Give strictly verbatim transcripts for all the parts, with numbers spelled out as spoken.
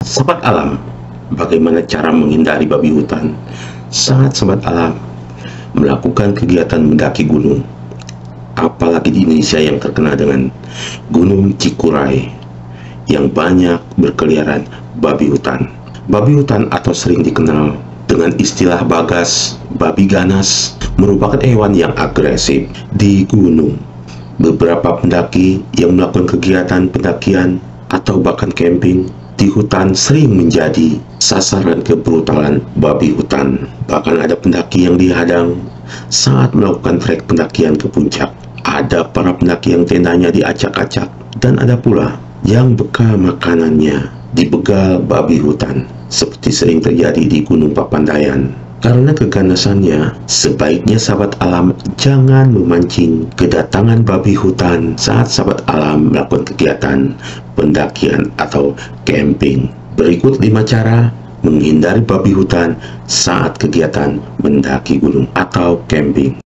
Sahabat alam, bagaimana cara menghindari babi hutan saat sahabat alam melakukan kegiatan mendaki gunung, apalagi di Indonesia yang terkenal dengan Gunung Cikuray yang banyak berkeliaran babi hutan. Babi hutan atau sering dikenal dengan istilah bagas, babi ganas, merupakan hewan yang agresif di gunung. Beberapa pendaki yang melakukan kegiatan pendakian atau bahkan camping di hutan sering menjadi sasaran kebrutalan babi hutan. Bahkan ada pendaki yang dihadang saat melakukan trek pendakian ke puncak. Ada para pendaki yang tendanya diacak-acak, dan ada pula yang bekal makanannya dibegal babi hutan, seperti sering terjadi di Gunung Papandayan. Karena keganasannya, sebaiknya sahabat alam jangan memancing kedatangan babi hutan saat sahabat alam melakukan kegiatan pendakian atau camping. Berikut lima cara menghindari babi hutan saat kegiatan mendaki gunung atau camping.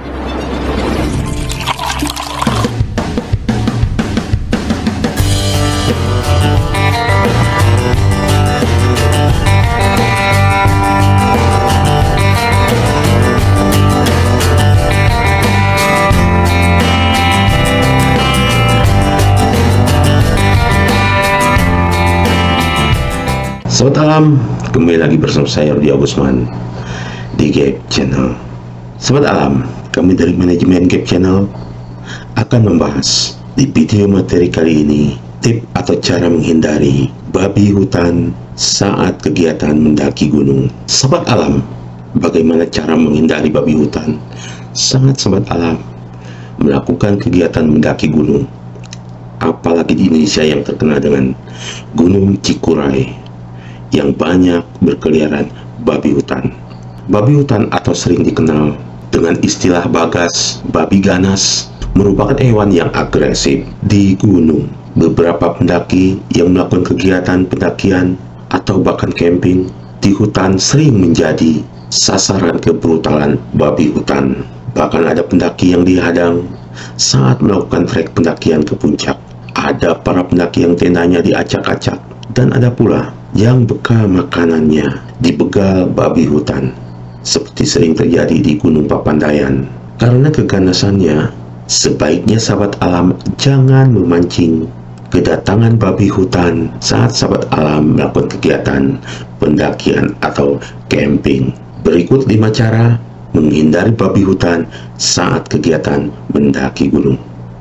Sahabat alam, kembali lagi bersama saya Rudi Agusman di Gap Channel. Sahabat alam, kami dari manajemen Gap Channel akan membahas di video materi kali ini tip atau cara menghindari babi hutan saat kegiatan mendaki gunung. Sahabat alam, bagaimana cara menghindari babi hutan saat sahabat alam melakukan kegiatan mendaki gunung, apalagi di Indonesia yang terkenal dengan Gunung Cikuray yang banyak berkeliaran babi hutan. Babi hutan atau sering dikenal dengan istilah bagas, babi ganas, merupakan hewan yang agresif di gunung. Beberapa pendaki yang melakukan kegiatan pendakian atau bahkan camping di hutan sering menjadi sasaran kebrutalan babi hutan. Bahkan ada pendaki yang dihadang saat melakukan trek pendakian ke puncak. Ada para pendaki yang tendanya diacak-acak, dan ada pula yang bekal makanannya dibegal babi hutan, seperti sering terjadi di Gunung Papandayan. Karena keganasannya, sebaiknya sahabat alam jangan memancing kedatangan babi hutan saat sahabat alam melakukan kegiatan pendakian atau camping. Berikut lima cara menghindari babi hutan saat kegiatan mendaki gunung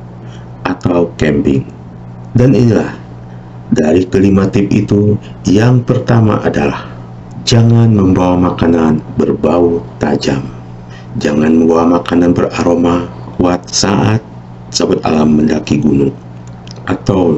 atau camping. Dan inilah dari kelima tip itu, yang pertama adalah jangan membawa makanan berbau tajam. Jangan membawa makanan beraroma kuat saat sahabat alam mendaki gunung atau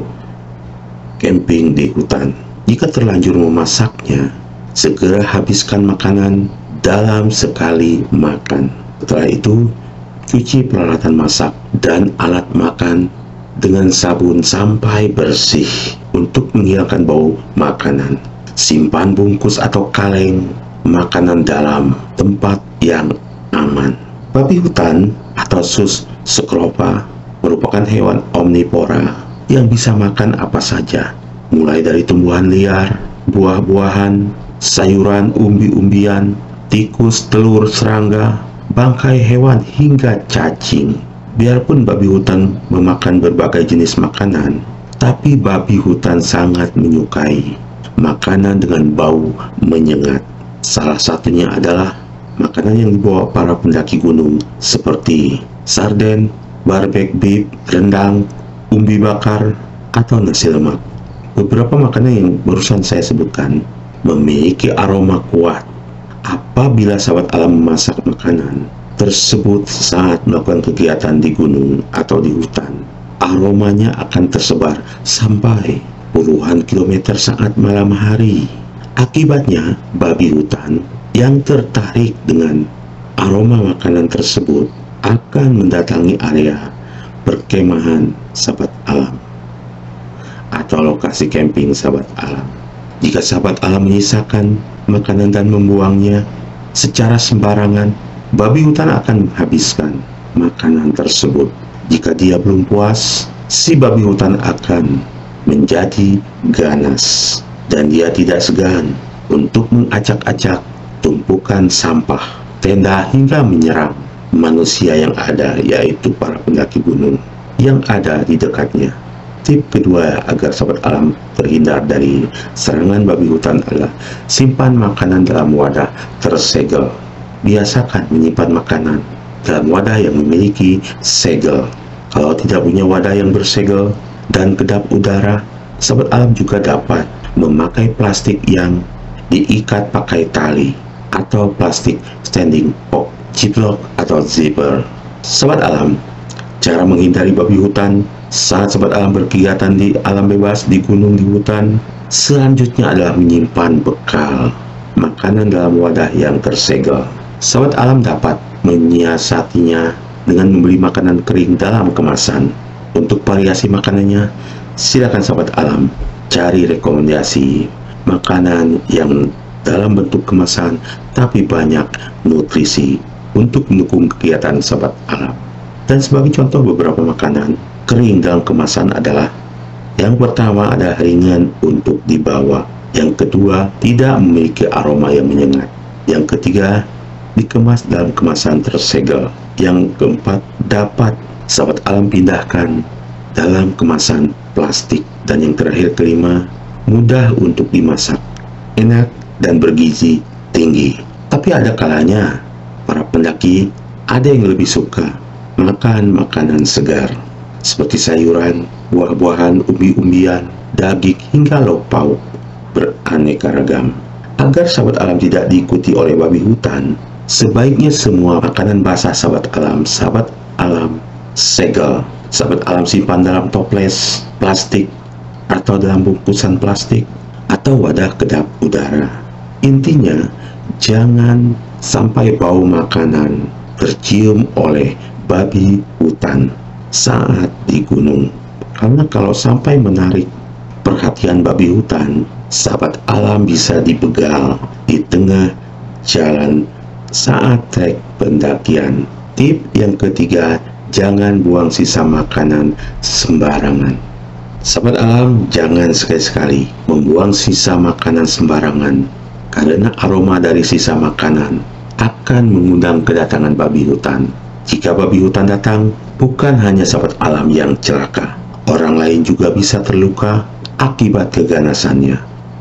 camping di hutan. Jika terlanjur memasaknya, segera habiskan makanan dalam sekali makan. Setelah itu, cuci peralatan masak dan alat makan dengan sabun sampai bersih untuk menghilangkan bau makanan. Simpan bungkus atau kaleng makanan dalam tempat yang aman. Babi hutan atau sus skrofa merupakan hewan omnivora yang bisa makan apa saja, mulai dari tumbuhan liar, buah-buahan, sayuran, umbi-umbian, tikus, telur, serangga, bangkai hewan hingga cacing. Biarpun babi hutan memakan berbagai jenis makanan, tapi babi hutan sangat menyukai makanan dengan bau menyengat. Salah satunya adalah makanan yang dibawa para pendaki gunung seperti sarden, barbecue beef, rendang, umbi bakar, atau nasi lemak. Beberapa makanan yang barusan saya sebutkan memiliki aroma kuat. Apabila sahabat alam memasak makanan tersebut saat melakukan kegiatan di gunung atau di hutan, aromanya akan tersebar sampai puluhan kilometer saat malam hari. Akibatnya, babi hutan yang tertarik dengan aroma makanan tersebut akan mendatangi area perkemahan sahabat alam atau lokasi camping sahabat alam. Jika sahabat alam menyisakan makanan dan membuangnya secara sembarangan, babi hutan akan menghabiskan makanan tersebut. Jika dia belum puas, si babi hutan akan menjadi ganas dan dia tidak segan untuk mengacak-acak tumpukan sampah, tenda hingga menyerang manusia yang ada, yaitu para pendaki gunung yang ada di dekatnya. Tip kedua agar sahabat alam terhindar dari serangan babi hutan adalah simpan makanan dalam wadah tersegel. Biasakan menyimpan makanan dalam wadah yang memiliki segel. Kalau tidak punya wadah yang bersegel dan kedap udara, sahabat alam juga dapat memakai plastik yang diikat pakai tali atau plastik standing pop, ziplock atau zipper. Sahabat alam, cara menghindari babi hutan saat sahabat alam berkegiatan di alam bebas, di gunung, di hutan, selanjutnya adalah menyimpan bekal makanan dalam wadah yang tersegel. Sahabat alam dapat menyiasatinya dengan membeli makanan kering dalam kemasan. Untuk variasi makanannya, silakan sahabat alam cari rekomendasi makanan yang dalam bentuk kemasan tapi banyak nutrisi untuk mendukung kegiatan sahabat alam. Dan sebagai contoh beberapa makanan kering dalam kemasan adalah: yang pertama ada ringan untuk dibawa, yang kedua tidak memiliki aroma yang menyengat, yang ketiga dikemas dalam kemasan tersegel, yang keempat dapat sahabat alam pindahkan dalam kemasan plastik, dan yang terakhir kelima mudah untuk dimasak, enak dan bergizi tinggi. Tapi ada kalanya para pendaki ada yang lebih suka makan makanan segar seperti sayuran, buah-buahan, umbi-umbian, daging hingga lauk pauk beraneka ragam. Agar sahabat alam tidak diikuti oleh babi hutan, sebaiknya semua makanan basah sahabat alam, sahabat alam segel. Sahabat alam simpan dalam toples plastik atau dalam bungkusan plastik atau wadah kedap udara. Intinya, jangan sampai bau makanan tercium oleh babi hutan saat di gunung, karena kalau sampai menarik perhatian babi hutan, sahabat alam bisa dibegal di tengah jalan saat trek pendakian. Tip yang ketiga, jangan buang sisa makanan sembarangan. Sahabat alam, jangan sekali-sekali membuang sisa makanan sembarangan, karena aroma dari sisa makanan akan mengundang kedatangan babi hutan. Jika babi hutan datang, bukan hanya sahabat alam yang celaka, orang lain juga bisa terluka akibat keganasannya,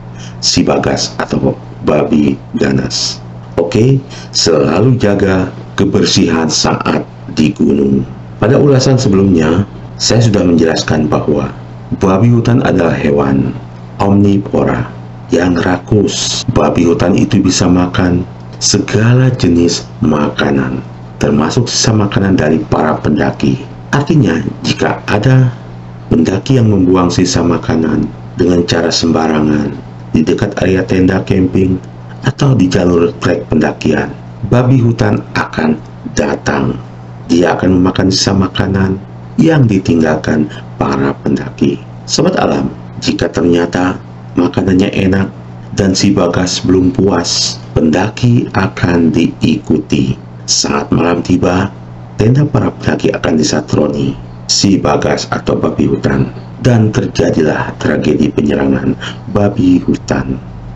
si Bagas atau babi ganas. Oke, selalu jaga kebersihan saat di gunung. Pada ulasan sebelumnya, saya sudah menjelaskan bahwa babi hutan adalah hewan omnivora yang rakus. Babi hutan itu bisa makan segala jenis makanan, termasuk sisa makanan dari para pendaki. Artinya, jika ada pendaki yang membuang sisa makanan dengan cara sembarangan di dekat area tenda camping atau di jalur trek pendakian, babi hutan akan datang. Dia akan memakan sisa makanan yang ditinggalkan para pendaki. Sobat alam, jika ternyata makanannya enak dan si Bagas belum puas, pendaki akan diikuti. Saat malam tiba, tenda para pendaki akan disatroni si Bagas atau babi hutan, dan terjadilah tragedi penyerangan babi hutan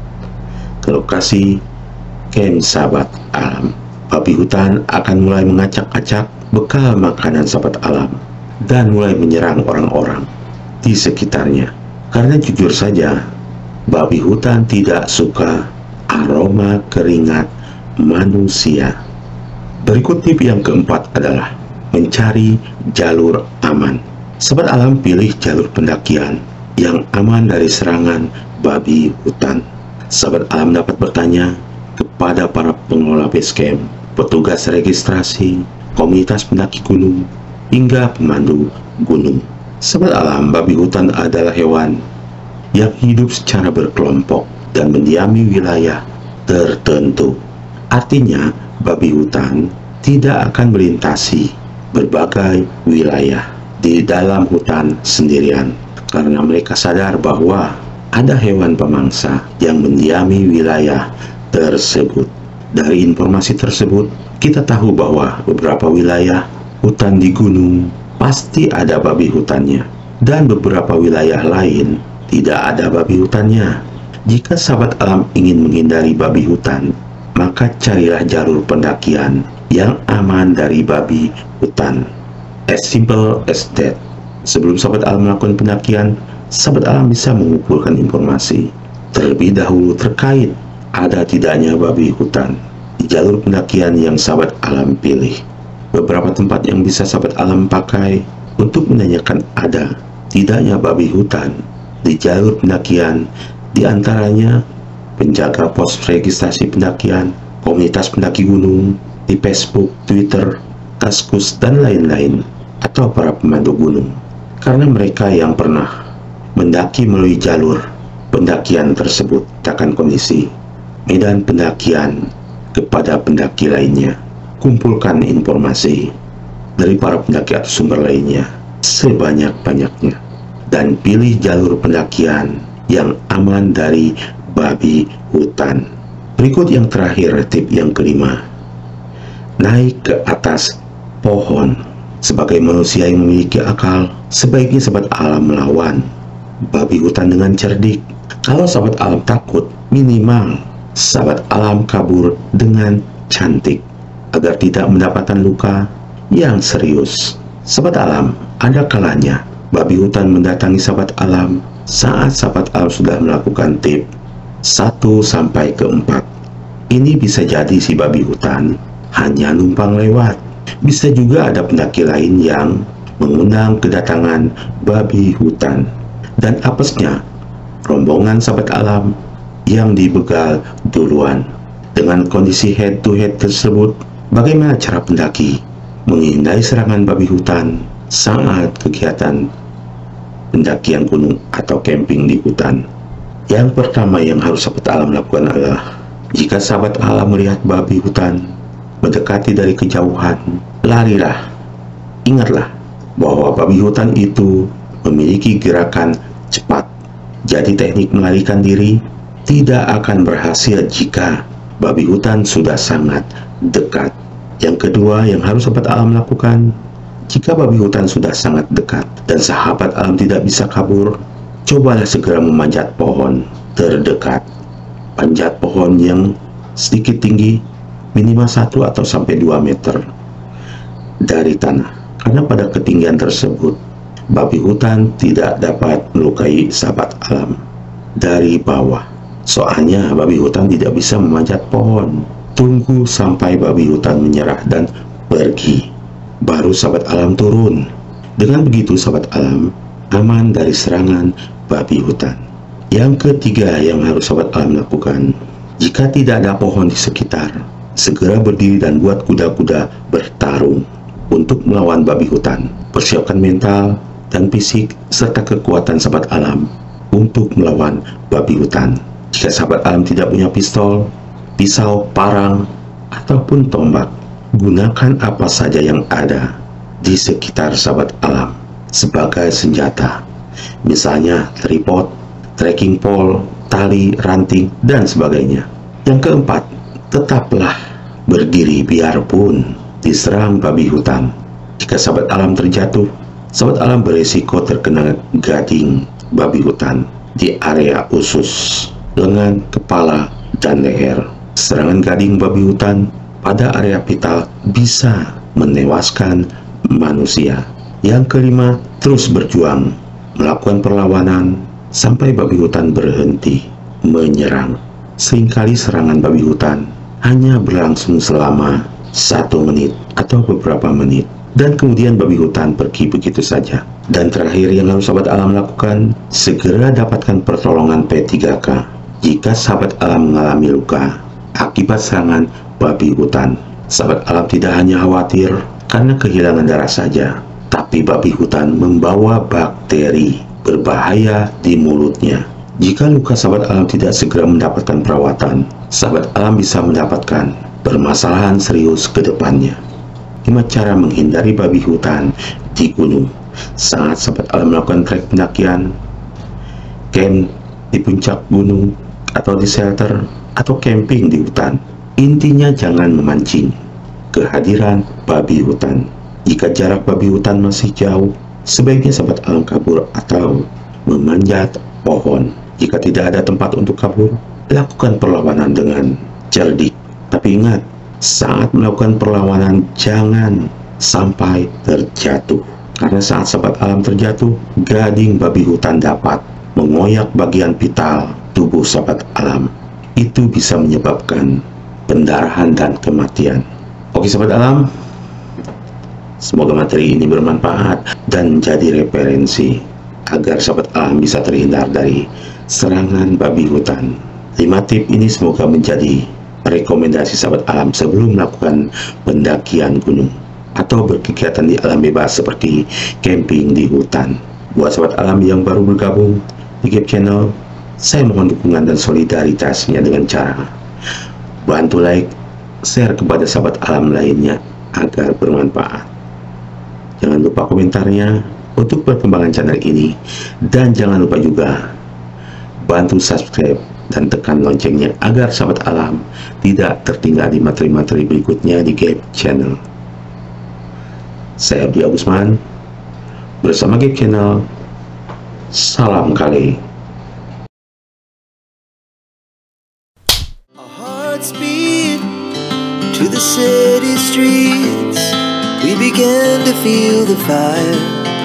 ke lokasi camp sahabat alam. Babi hutan akan mulai mengacak-acak bekal makanan sahabat alam dan mulai menyerang orang-orang di sekitarnya. Karena jujur saja, babi hutan tidak suka aroma keringat manusia. Berikut tip yang keempat adalah mencari jalur aman. Sahabat alam, pilih jalur pendakian yang aman dari serangan babi hutan. Sahabat alam dapat bertanya kepada para pengelola base camp, petugas registrasi, komunitas pendaki gunung, hingga pemandu gunung. Sahabat alam, babi hutan adalah hewan yang hidup secara berkelompok dan mendiami wilayah tertentu. Artinya, babi hutan tidak akan melintasi berbagai wilayah di dalam hutan sendirian, karena mereka sadar bahwa ada hewan pemangsa yang mendiami wilayah tersebut. Dari informasi tersebut, kita tahu bahwa beberapa wilayah hutan di gunung pasti ada babi hutannya, dan beberapa wilayah lain tidak ada babi hutannya. Jika sahabat alam ingin menghindari babi hutan, maka carilah jalur pendakian yang aman dari babi hutan. As simple as that. Sebelum sahabat alam melakukan pendakian, sahabat alam bisa mengumpulkan informasi terlebih dahulu terkait ada tidaknya babi hutan di jalur pendakian yang sahabat alam pilih. Beberapa tempat yang bisa sahabat alam pakai untuk menanyakan ada tidaknya babi hutan di jalur pendakian, di antaranya penjaga pos registrasi pendakian, komunitas pendaki gunung di Facebook, Twitter, Kaskus, dan lain-lain, atau para pemandu gunung, karena mereka yang pernah mendaki melalui jalur pendakian tersebut akan kondisi medan pendakian kepada pendaki lainnya. Kumpulkan informasi dari para pendaki atau sumber lainnya sebanyak-banyaknya dan pilih jalur pendakian yang aman dari babi hutan. Berikut yang terakhir, tip yang kelima. Naik ke atas pohon. Sebagai manusia yang memiliki akal, sebaiknya sahabat alam melawan babi hutan dengan cerdik. Kalau sahabat alam takut, minimal sahabat alam kabur dengan cantik agar tidak mendapatkan luka yang serius. Sahabat alam, ada kalanya babi hutan mendatangi sahabat alam saat sahabat alam sudah melakukan tip satu sampai ke empat. Ini bisa jadi si babi hutan hanya numpang lewat. Bisa juga ada pendaki lain yang mengundang kedatangan babi hutan. Dan apesnya, rombongan sahabat alam yang dibegal duluan. Dengan kondisi head to head tersebut, bagaimana cara pendaki menghindari serangan babi hutan saat kegiatan pendakian gunung atau camping di hutan? Yang pertama yang harus sahabat alam lakukan adalah, jika sahabat alam melihat babi hutan mendekati dari kejauhan, larilah. Ingatlah bahwa babi hutan itu memiliki gerakan cepat. Jadi teknik melarikan diri tidak akan berhasil jika babi hutan sudah sangat dekat. Yang kedua yang harus sahabat alam lakukan, jika babi hutan sudah sangat dekat dan sahabat alam tidak bisa kabur, cobalah segera memanjat pohon terdekat. Panjat pohon yang sedikit tinggi, minimal satu atau sampai dua meter dari tanah. Karena pada ketinggian tersebut, babi hutan tidak dapat melukai sahabat alam dari bawah. Soalnya babi hutan tidak bisa memanjat pohon. Tunggu sampai babi hutan menyerah dan pergi, baru sahabat alam turun. Dengan begitu sahabat alam aman dari serangan babi hutan. Yang ketiga yang harus sahabat alam lakukan, jika tidak ada pohon di sekitar, segera berdiri dan buat kuda-kuda bertarung untuk melawan babi hutan. Persiapkan mental dan fisik serta kekuatan sahabat alam untuk melawan babi hutan. Jika sahabat alam tidak punya pistol, pisau, parang, ataupun tombak, gunakan apa saja yang ada di sekitar sahabat alam sebagai senjata. Misalnya tripod, trekking pole, tali, ranting, dan sebagainya. Yang keempat, tetaplah berdiri biarpun diserang babi hutan. Jika sahabat alam terjatuh, sahabat alam beresiko terkena gading babi hutan di area usus, lengan, kepala, dan leher. Serangan gading babi hutan pada area vital bisa menewaskan manusia. Yang kelima, terus berjuang, melakukan perlawanan sampai babi hutan berhenti menyerang. Seringkali serangan babi hutan hanya berlangsung selama satu menit atau beberapa menit, dan kemudian babi hutan pergi begitu saja. Dan terakhir yang harus sahabat alam lakukan, segera dapatkan pertolongan P tiga K jika sahabat alam mengalami luka akibat serangan babi hutan. Sahabat alam tidak hanya khawatir karena kehilangan darah saja, tapi babi hutan membawa bakteri berbahaya di mulutnya. Jika luka sahabat alam tidak segera mendapatkan perawatan, sahabat alam bisa mendapatkan permasalahan serius ke depannya. lima cara menghindari babi hutan di gunung. Saat sahabat alam melakukan trek pendakian, camp di puncak gunung, atau di shelter, atau camping di hutan, intinya jangan memancing kehadiran babi hutan. Jika jarak babi hutan masih jauh, sebaiknya sahabat alam kabur atau memanjat pohon. Jika tidak ada tempat untuk kabur, lakukan perlawanan dengan cerdik. Tapi ingat, saat melakukan perlawanan jangan sampai terjatuh. Karena saat sahabat alam terjatuh, gading babi hutan dapat mengoyak bagian vital tubuh sahabat alam. Itu bisa menyebabkan pendarahan dan kematian. Oke sahabat alam, semoga materi ini bermanfaat dan jadi referensi agar sahabat alam bisa terhindar dari serangan babi hutan. Lima tip ini semoga menjadi rekomendasi sahabat alam sebelum melakukan pendakian gunung atau berkegiatan di alam bebas seperti camping di hutan. Buat sahabat alam yang baru bergabung di Gap Channel, saya mohon dukungan dan solidaritasnya dengan cara bantu like, share kepada sahabat alam lainnya agar bermanfaat. Jangan lupa komentarnya untuk perkembangan channel ini, dan jangan lupa juga bantu subscribe dan tekan loncengnya agar sahabat alam tidak tertinggal di materi-materi berikutnya di Gap Channel. Saya Abdi Agusman bersama Gap Channel. Salam kali. Our hearts beat to the city streets. We began to feel the fire.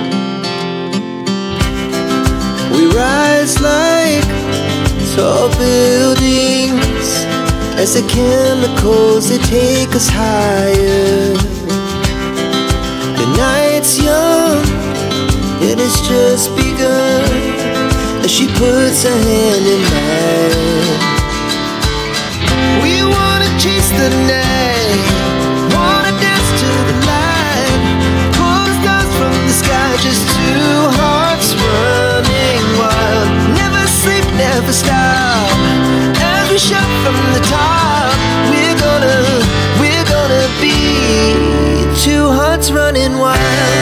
We rise like tall buildings as the chemicals they take us higher. The night's young, it has just begun as she puts her hand in mine. We wanna chase the night, wanna dance to the light, pull the stars from the sky, just two hearts running wild. Never sleep, never stop, as we shout from the top. We're gonna, we're gonna be two hearts running wild.